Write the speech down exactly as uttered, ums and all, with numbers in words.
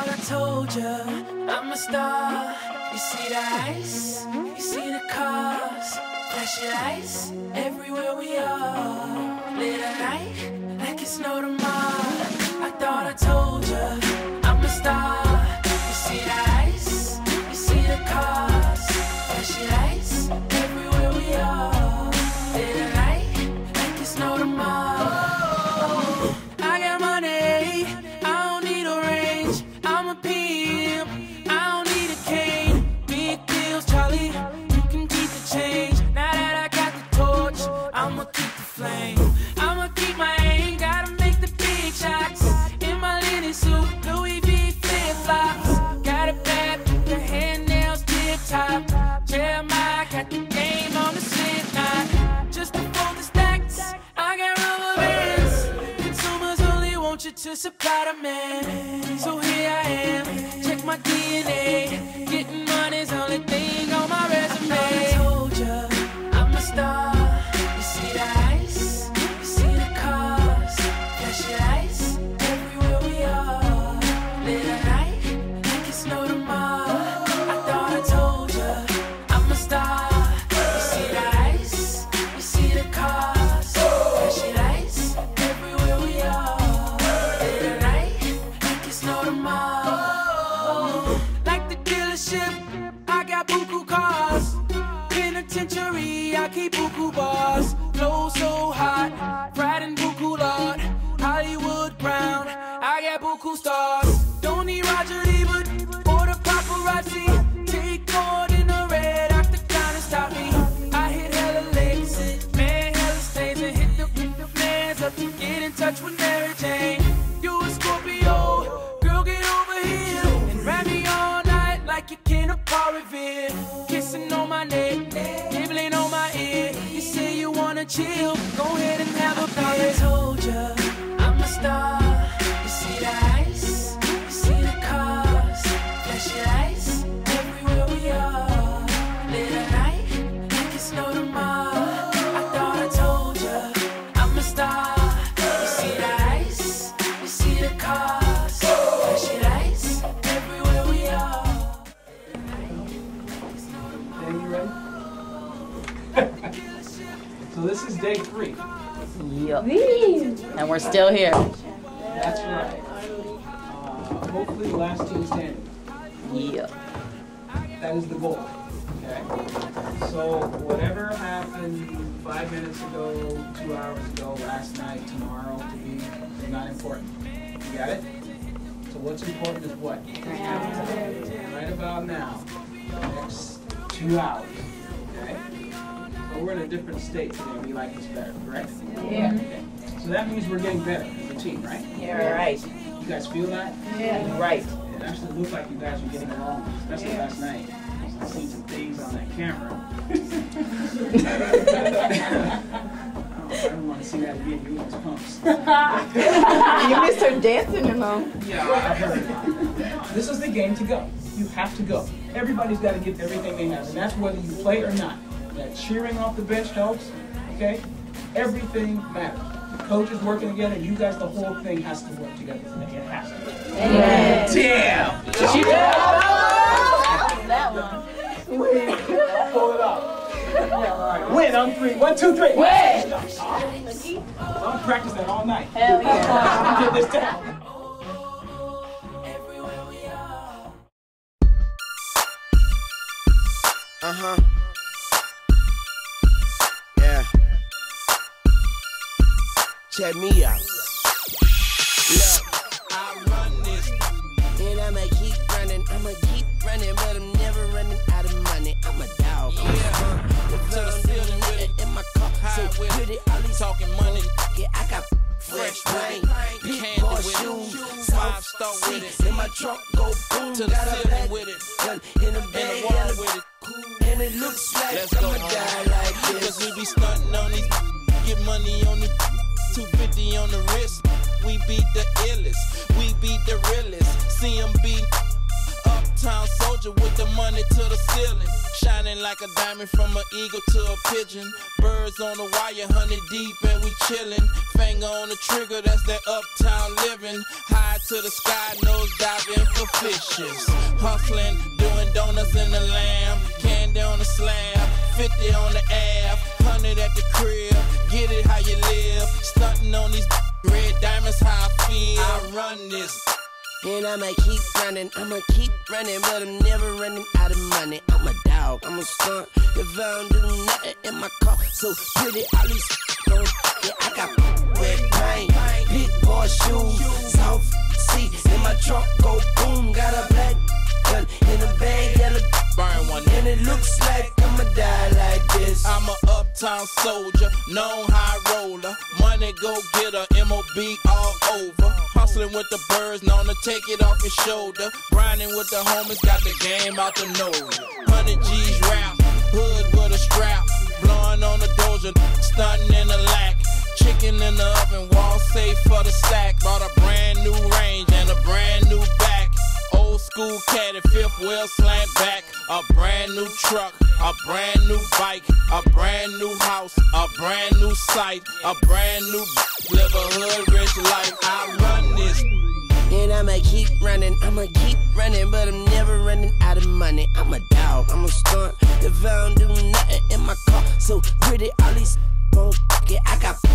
thought I told ya, I'm a star. You see the ice, you see the cars, flashing lights everywhere we are. Late at night, like it's no tomorrow. I thought I told ya, I'm a star. You see the ice, you see the cars, flashing lights everywhere we are. Late at night, like it's no tomorrow. I got money, I don't need a range. I'm a pimp, I don't need a cane. Big deals, Charlie, you can keep the change. Now that I got the torch, I'ma keep the flame. I'ma keep my aim, gotta make the big shots. In my linen suit, Louis V flip-flops. Got it bad, the hand nails tip-top. Jeremiah got the game on the slip knot. Just to fold the stacks, I got rubber bands. Consumers only want you to supply the man. So here I am, check my D N A. Getting money's only thing on my resume. I told ya, I'm a star. You see the ice, you see the cars, flashing lights everywhere we are. Late at night, like it's no tomorrow. I thought I told ya, I'm a star. You see the ice, you see the cars, flashing lights everywhere we are. Late at night, like it's no tomorrow. Like the dealership, I got buku cars. Penitentiary, I keep buku bars. Flow so hot, fried in buku lard. Hollywood brown, I got buku stars. Don't need Roger Ebert or the paparazzi. Take more than a red octagon to stop me. I hit hella licks, man, hella stains, and hit the, hit the fans up to get in touch with Mary Jane. You a Scorpio, girl, get over here and wrap me all night like you can a Paul Revere. Kissing on my neck, nibbling on my ear. You say you wanna chill, go ahead and have a beer. I told ya, I'm a star. You see the ice, you see the cars, flashing lights everywhere we are. Late at night, like it's no tomorrow. I thought I told ya, I'm a star. You see the ice, you see the cars, flashing lights everywhere we are. Okay, you ready? So this is day three. Yup. And we're still here. That's right. Uh, hopefully the last team standing. Yup. That is the goal. Okay? So whatever happened five minutes ago, two hours ago, last night, tomorrow, to be is not important. You got it? So what's important is what? Right about now. The next two hours. Okay? So we're in a different state today. We like this better, correct? Yeah. Okay. So that means we're getting better as a team, right? Yeah, right. You guys feel that? Yeah. Right. It actually looked like you guys were getting along, especially last night. I seen some things on that camera. Oh, I don't want to see that again. You almost pumps. You missed her dancing, you know. Yeah, I heard. This is the game to go. You have to go. Everybody's got to give everything they have, and that's whether you play or not. That cheering off the bench helps, okay? Everything matters. The coach is working together, and you guys, the whole thing has to work together today. It has to. Yeah. Damn! She did. That one. Pull it up. All right, win on three. One, two, three. Win! I'll practice that all night. Hell yeah. Get this down. Uh-huh. Yeah. Check me out. Look, I run this, and I'ma keep running. I'ma keep running, but I'm never running out of money. I'm a dog. I'm yeah. a to the ceiling with it in my car. So pretty, all these talking money. Yeah, I got fresh rain, big boy shoes, five star with it. In my trunk, go boom. To the ceiling with it, in the bed, wall with it. And it looks like let's go die like this. Cause we be stunting on these, get money on the two fifty on the wrist. We beat the illest, we beat the realest. C M B, uptown soldier with the money to the ceiling. Shining like a diamond from an eagle to a pigeon. Birds on the wire, hundred deep and we chillin'. Finger on the trigger, that's that uptown living. High to the sky, nose diving. sugar fishes. Hustling, doing donuts in the lamb, candy on the slab, fifty on the ab, one hundred at the crib. Get it how you live, stunting on these red diamonds, how I feel. I run this. And I'ma keep running, I'ma keep running, but I'm never running out of money. I'm a dog, I'm a stunt. If I don't do nothing in my car, so pretty, all these don't. Yeah, I got red paint, big boy shoes, soft seats in my trunk, go boom. Got a black gun in a bag, yellow burn one, and it looks like I'ma die like this. I'm a uptown soldier, known high roller, money go getter, M O B all over. Hustling with the birds, known to take it off your shoulder. Grinding with the homies, got the game out the nose. Hundred G's rap, hood with a strap, blowing on the doja, stunting in the lack. Chicken in the oven, wall safe for the stack. Bought a brand new range and a brand new back. Old school caddy, fifth wheel slant back. A brand new truck, a brand new bike, a brand new house, a brand new site, a brand new live a hood rich life. I run this. And I'ma keep running, I'ma keep running, but I'm never running out of money. I'm a dog, I'm a stunt. If I don't do nothing in my car, so pretty, all these don't get. I got